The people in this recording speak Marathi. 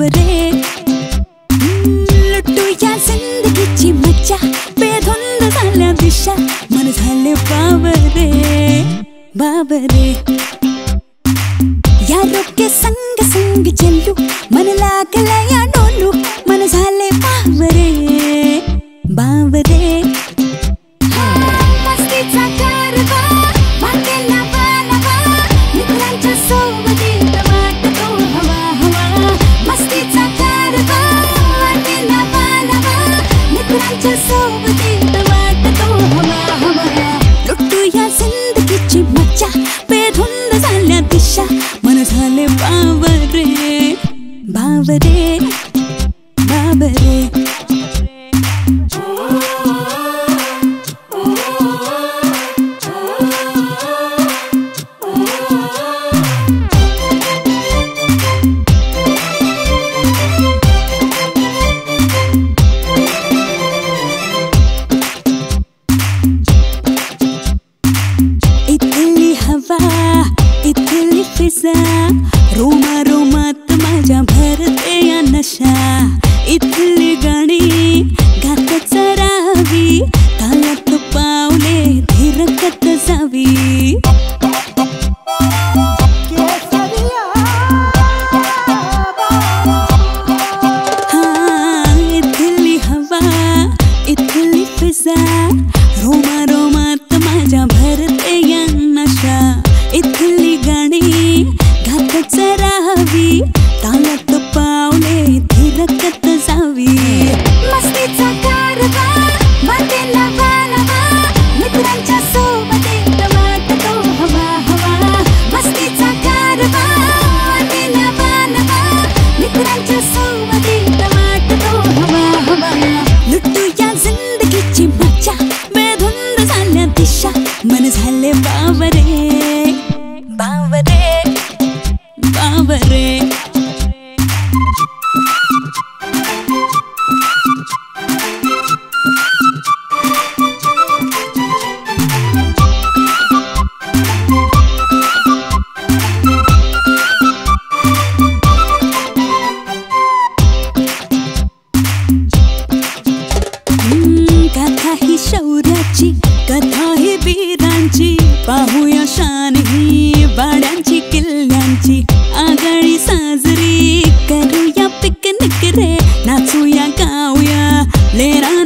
बाबरे लुटूया जिंदगीची मज्जा बेधुंद झाल्या दिशा मन झाले बाबरे बाबरे यारो के संग संग चलू मन लागला या डोलू मन झाले बाबरे बाबरे मस्तीचा कारवा वाटेला बालवा मित्रांच्या सोबतीत वाटतो हवा हवा मस्तीचा कारवा वाटेला बालवा मित्रांच्या सोबतीत वाटतो हवा हवा लुटूया जिंदगीची मज्जा बेधुंद झाल्या दिशा मन झाले बाबरे बाबरे बाबरे रोमा रोमात माझ्या भरते या नशा इथली गाणी गात चरावी तालात पावले धीरकत जावी इथली हवा इथली फिजा रोमा रोमात माझ्या भरते या नशा इथली गाणी गात चरावी तालात पावले धीरकत जावी मस्तीचा कारवा वाटेला बालवा मित्रांच्या सोबतीत वाटतो हवा हवा मस्तीचा कारवा वाटेला बालवा मित्रांच्या सोबतीत वाटतो हवा हवा लुटूया जिंदगीची मज्जा बेधुंद झाल्या दिशा मन झाले बाबरे बाबरे बाबरे कथा ही शौर्याची कथा ही वीरांची पाहूया शान ही वाड्यांची किल्ल्यांची आगळी साजरी करूया पिकनिक रे नाचूया गाऊया लेरा